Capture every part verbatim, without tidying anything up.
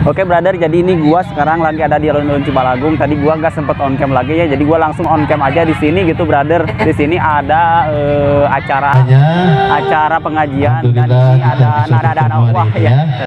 Oke brother, jadi ini gua sekarang lagi ada di alun-alun Cibalagung. Tadi gua nggak sempet on cam lagi ya, jadi gua langsung on cam aja di sini gitu brother. Di sini ada uh, acara acara pengajian dan ini ada nada-nada dakwah ya.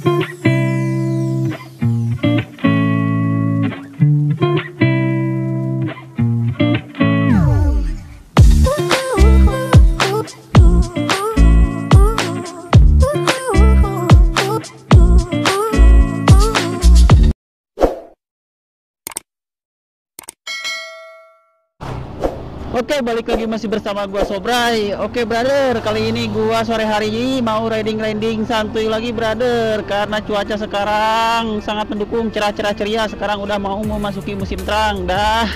Oke, balik lagi masih bersama gua Sobray. Oke brother, kali ini gua sore hari ini mau riding-riding santuy lagi brother, karena cuaca sekarang sangat mendukung, cerah-cerah ceria. Sekarang udah mau memasuki musim terang dah.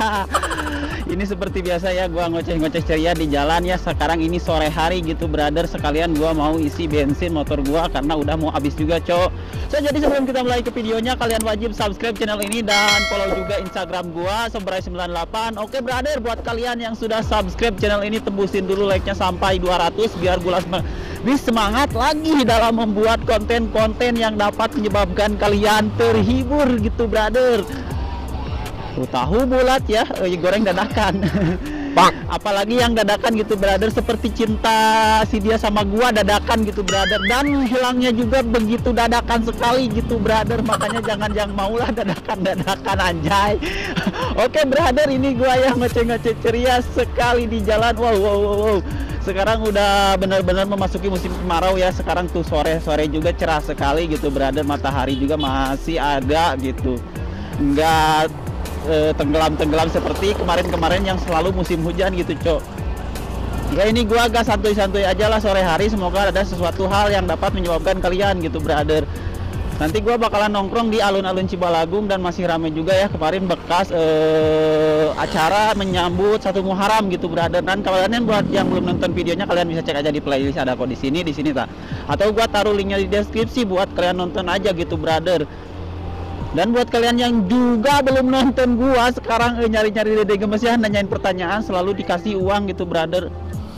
Ini seperti biasa ya, gua ngoceh-ngoceh ceria di jalan ya. Sekarang ini sore hari gitu brother, sekalian gua mau isi bensin motor gua karena udah mau habis juga cok. So, jadi sebelum kita mulai ke videonya, kalian wajib subscribe channel ini dan follow juga Instagram gua Sobray sembilan delapan. Oke brother, buat kalian yang sudah subscribe channel ini, tembusin dulu like-nya sampai dua ratus biar gua lebih semangat lagi dalam membuat konten-konten yang dapat menyebabkan kalian terhibur gitu brother. Tuh, tahu bulat ya, eh, goreng dadakan. Bang. Apalagi yang dadakan gitu brother, seperti cinta si dia sama gua dadakan gitu brother, dan hilangnya juga begitu dadakan sekali gitu brother. Makanya jangan yang maulah dadakan-dadakan anjay. Oke brother, ini gua yang ngoceh-ngoceh ceria sekali di jalan. Wow wow wow, wow. Sekarang udah benar-benar memasuki musim kemarau ya. Sekarang tuh sore-sore juga cerah sekali gitu brother, matahari juga masih ada gitu, enggak tenggelam-tenggelam seperti kemarin-kemarin yang selalu musim hujan gitu cok. Ya ini gua agak santuy-santuy aja lah sore hari, semoga ada sesuatu hal yang dapat menyebabkan kalian gitu brother. Nanti gua bakalan nongkrong di alun-alun Cibalagung dan masih ramai juga ya, kemarin bekas eh, acara menyambut satu Muharram gitu brother. Dan kalian buat yang belum nonton videonya, kalian bisa cek aja di playlist, ada kok di sini di sini tak, atau gua taruh linknya di deskripsi buat kalian nonton aja gitu brother. Dan buat kalian yang juga belum nonton gua sekarang eh, nyari-nyari Dede Gemes ya, nanyain pertanyaan, selalu dikasih uang gitu brother.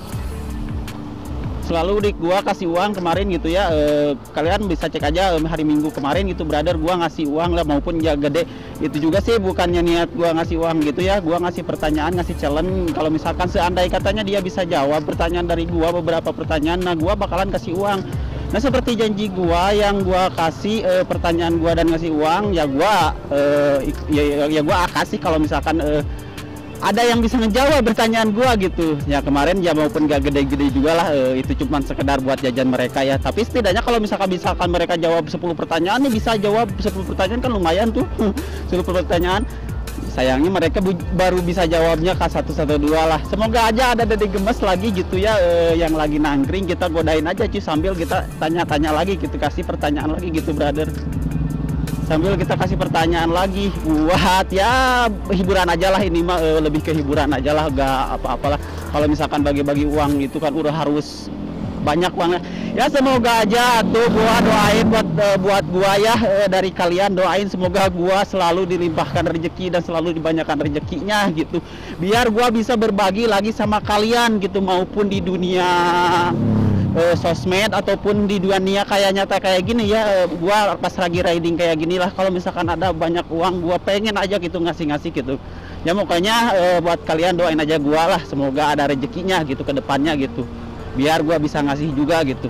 Selalu di gua kasih uang kemarin gitu ya. Eh, kalian bisa cek aja eh, hari Minggu kemarin gitu brother, gua ngasih uang lah, maupun ya gede. Itu juga sih bukannya niat gua ngasih uang gitu ya. Gua ngasih pertanyaan, ngasih challenge. Kalau misalkan seandai katanya dia bisa jawab pertanyaan dari gua, beberapa pertanyaan, nah gua bakalan kasih uang. Nah seperti janji gua yang gua kasih eh, pertanyaan gua dan ngasih uang ya, gua eh, ya, ya gua kasih kalau misalkan eh, ada yang bisa ngejawab pertanyaan gua gitu ya. Kemarin ya maupun gak gede-gede juga lah, eh, itu cuma sekedar buat jajan mereka ya. Tapi setidaknya kalau misalkan misalkan mereka jawab sepuluh pertanyaan nih, bisa jawab sepuluh pertanyaan kan lumayan tuh. sepuluh pertanyaan. Sayangnya mereka baru bisa jawabnya K satu satu dua lah. Semoga aja ada Dede Gemes lagi gitu ya, eh, yang lagi nangkring, kita godain aja cuy, sambil kita tanya-tanya lagi gitu, kasih pertanyaan lagi gitu brother. Sambil kita kasih pertanyaan lagi buat ya hiburan aja lah, ini mah eh, lebih ke hiburan aja lah, gak apa-apalah. Kalau misalkan bagi-bagi uang itu kan udah harus banyak banget ya. Semoga aja tuh gua doain buat uh, buat gua ya, uh, dari kalian doain semoga gua selalu dilimpahkan rezeki dan selalu dibanyakan rezekinya gitu, biar gua bisa berbagi lagi sama kalian gitu, maupun di dunia uh, sosmed ataupun di dunia kayak nyata kayak gini ya. Uh, gua pas lagi riding kayak gini lah, kalau misalkan ada banyak uang, gua pengen aja gitu ngasih-ngasih gitu ya. Makanya uh, buat kalian doain aja gua lah, semoga ada rezekinya gitu ke depannya gitu, biar gua bisa ngasih juga gitu.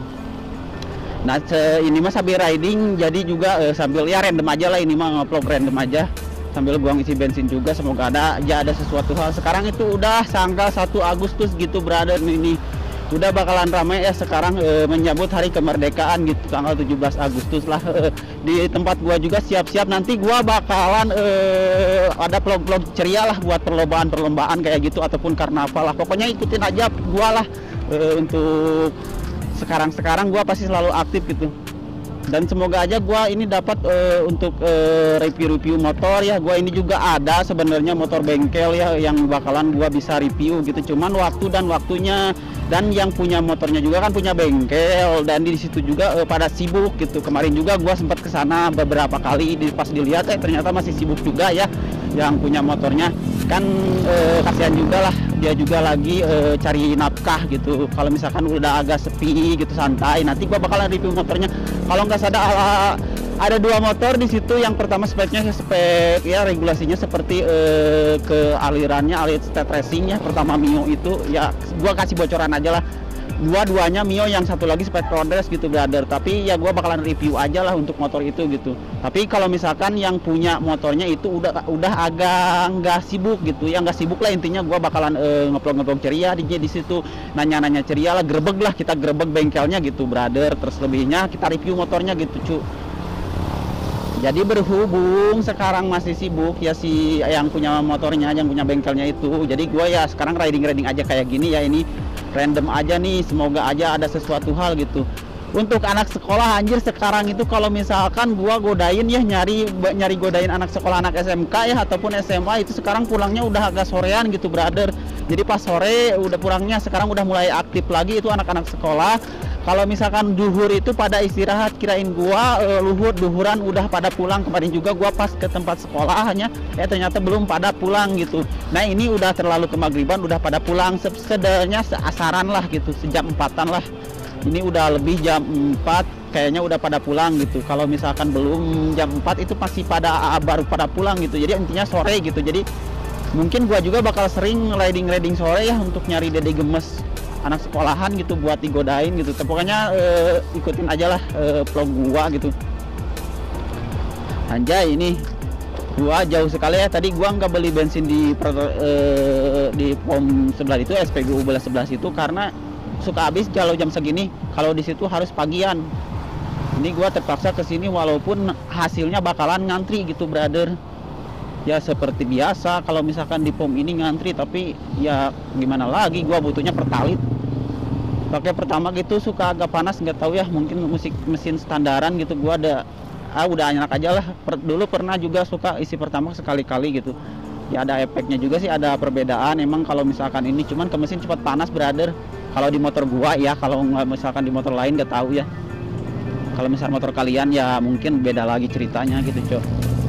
Nah ini mah sambil riding, jadi juga eh, sambil ya random aja lah, ini mah ngevlog random aja sambil gua ngisi bensin juga. Semoga ada aja ada sesuatu hal. Sekarang itu udah tanggal satu Agustus gitu brother, ini udah bakalan ramai ya sekarang eh, menyambut hari kemerdekaan gitu, tanggal tujuh belas Agustus lah. Eh, di tempat gua juga siap-siap, nanti gua bakalan eh, ada vlog-vlog ceria lah buat perlombaan-perlombaan kayak gitu ataupun karnaval lah. Pokoknya ikutin aja gua lah. Uh, untuk sekarang-sekarang gua pasti selalu aktif gitu, dan semoga aja gua ini dapat uh, untuk uh, review-review motor ya. Gua ini juga ada sebenarnya motor bengkel ya yang bakalan gua bisa review gitu, cuman waktu dan waktunya, dan yang punya motornya juga kan punya bengkel, dan di situ juga uh, pada sibuk gitu. Kemarin juga gua sempat kesana beberapa kali, di, pas dilihat eh ternyata masih sibuk juga ya. yang punya motornya kan eh, kasihan juga lah, dia juga lagi eh, cari nafkah gitu. Kalau misalkan udah agak sepi gitu santai, nanti gua bakalan review motornya. Kalau nggak salah ada dua motor di situ. Yang pertama speknya spek ya, regulasinya seperti eh, ke alirannya alit state racing ya. Pertama Mio itu ya, gua kasih bocoran aja lah. Dua-duanya Mio, yang satu lagi spek Progress gitu brother. Tapi ya gua bakalan review aja lah untuk motor itu gitu. Tapi kalau misalkan yang punya motornya itu udah udah agak nggak sibuk gitu ya, nggak sibuk lah intinya, gua bakalan eh, ngeplong-ngeplong ceria di di situ, nanya-nanya ceria lah, grebek lah, kita grebek bengkelnya gitu brother. Terus lebihnya kita review motornya gitu cu. Jadi berhubung sekarang masih sibuk ya si yang punya motornya, yang punya bengkelnya itu. Jadi gua ya sekarang riding-riding aja kayak gini ya, ini random aja nih, semoga aja ada sesuatu hal gitu. Untuk anak sekolah anjir sekarang itu kalau misalkan gua godain ya, nyari nyari godain anak sekolah, anak S M K ya ataupun S M A, itu sekarang pulangnya udah agak sorean gitu brother. Jadi pas sore udah pulangnya sekarang udah mulai aktif lagi itu anak-anak sekolah. Kalau misalkan duhur itu pada istirahat, kirain gua e, luhur duhuran udah pada pulang. Kemarin juga gua pas ke tempat sekolahnya, ya ternyata belum pada pulang gitu. Nah ini udah terlalu ke maghriban, udah pada pulang. Sekedanya seasaran lah gitu, sejam empatan lah. Ini udah lebih jam empat, kayaknya udah pada pulang gitu. Kalau misalkan belum jam empat itu masih pada baru pada pulang gitu. Jadi intinya sore gitu. Jadi mungkin gua juga bakal sering riding-riding sore ya untuk nyari dede gemes anak sekolahan gitu buat digodain gitu. Pokoknya eh, ikutin aja lah eh, vlog gua gitu. Anjay ini gua jauh sekali ya. Tadi gua nggak beli bensin di per, eh, di pom sebelah itu, S P G U belah sebelah situ, karena suka habis kalau jam segini. Kalau di situ harus pagian. Ini gua terpaksa ke sini walaupun hasilnya bakalan ngantri gitu brother. Ya seperti biasa kalau misalkan di pom ini ngantri, tapi ya gimana lagi, gua butuhnya pertalit. Pakai pertama gitu suka agak panas, nggak tahu ya, mungkin musik mesin standaran gitu. Gua ada ah udah enak aja lah. Per, dulu pernah juga suka isi pertama sekali-kali gitu. Ya ada efeknya juga sih, ada perbedaan emang kalau misalkan ini, cuman ke mesin cepat panas brother. Kalau di motor gua ya, kalau misalkan di motor lain nggak tahu ya. Kalau misal motor kalian ya mungkin beda lagi ceritanya gitu cok.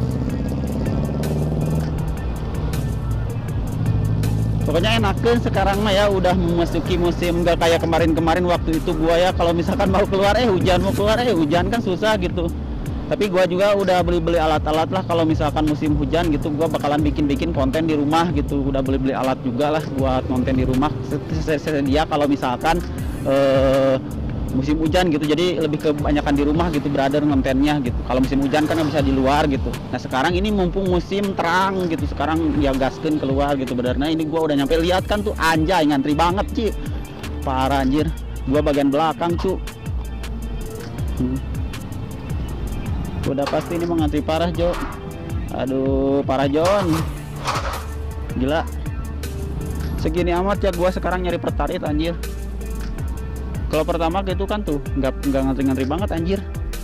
Pokoknya enakan sekarang mah ya, udah memasuki musim, nggak kayak kemarin-kemarin waktu itu gua ya kalau misalkan mau keluar eh hujan, mau keluar eh hujan, kan susah gitu. Tapi gua juga udah beli-beli alat-alat lah kalau misalkan musim hujan gitu, gua bakalan bikin-bikin konten di rumah gitu. Udah beli-beli alat juga lah buat konten di rumah sedia kalau misalkan eh, musim hujan gitu. Jadi lebih kebanyakan di rumah gitu brother kontennya gitu. Kalau musim hujan kan nggak bisa di luar gitu. Nah sekarang ini mumpung musim terang gitu, sekarang ya gaskeun keluar gitu brother. Nah ini gua udah nyampe, lihat kan tuh anjay ngantri banget Ci, parah anjir. Gua bagian belakang cu. hmm. Udah pasti ini mau ngantri parah Jo. Aduh parah John, gila segini amat ya gua sekarang nyari pertalit anjir. Kalau pertama gitu kan tuh nggak nggak ngantri-ngantri banget anjir.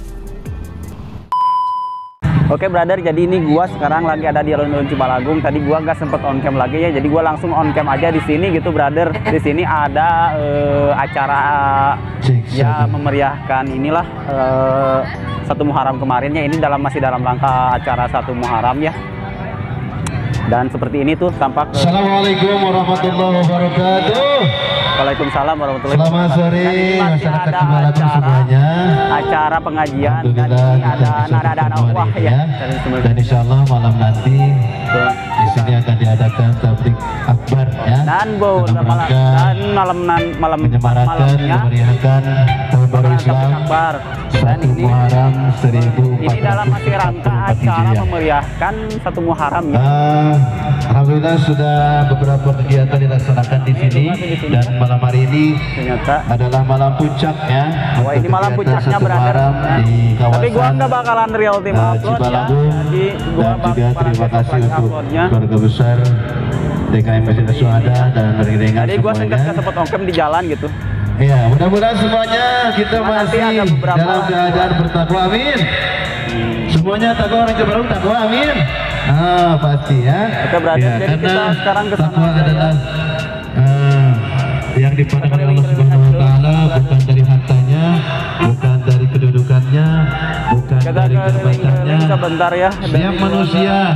Oke brother, jadi ini gua sekarang lagi ada di alun-alun Cibalagung. Tadi gua nggak sempet on cam lagi ya, jadi gua langsung on cam aja di sini gitu brother. Di sini ada uh, acara ya memeriahkan inilah uh, satu Muharram kemarinnya. Ini dalam masih dalam rangka acara satu Muharram ya. Dan seperti ini tuh tampak. Assalamualaikum warahmatullahi wabarakatuh. Waalaikumsalam warahmatullahi wabarakatuh. Selamat sore masyarakat Cibalagung semuanya. Acara pengajian dan ini ada nada dakwah ya. Dan insya Allah malam nanti di sini akan diadakan tablik akbar ya. Dan bu, malam dan malam malam menyemarakan memeriahkan tahun baru Islam akbar. Dan ini Muharram seribu empat ratus empat puluh empat. Ini dalam masih rangka acara memeriahkan satu Muharram ya. Uh, Alhamdulillah sudah beberapa kegiatan dilaksanakan di sini dan malam hari ini ternyata adalah malam puncak ya. Wah ini malam puncaknya berada di kawasan. Tapi gua nggak bakalan real tim uh, upload ya. Jadi gua dan juga terima kasih untuk uploadnya. keluarga besar D K M Masjid Suhada dan ringan-ringan Jadi gua singkat ke tempat ongkem di jalan gitu. Iya, mudah-mudahan semuanya kita Cuma masih dalam keadaan bertakwa, amin. Hmm. Semuanya takwa, orang Cibalagung takwa, amin. Ah, pasti ya. Oke, berarti ya, jadi kita sekarang ke sana takwa adalah uh, yang dipandang oleh Allah Subhanahu wa taala, bukan dari hartanya, bukan dari kedudukannya, bukan kita dari kejabatannya. Sebentar ya. Setiap manusia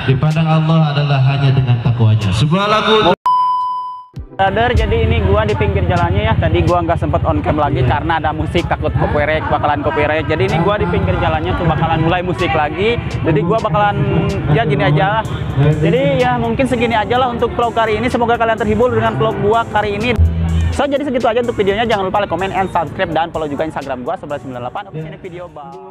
dipandang Allah adalah hanya dengan takwanya. Sebuah lagu Brother, jadi ini gua di pinggir jalannya ya. Tadi gua nggak sempet on cam lagi karena ada musik, takut copyright, bakalan copyright. Jadi ini gua di pinggir jalannya tuh bakalan mulai musik lagi. Jadi gua bakalan ya gini aja lah. Jadi ya mungkin segini aja lah untuk vlog kali ini. Semoga kalian terhibur dengan vlog gua kali ini. So jadi segitu aja untuk videonya. Jangan lupa like, comment, and subscribe dan follow juga Instagram gua sebelas sembilan delapan. Oke, ini video bye.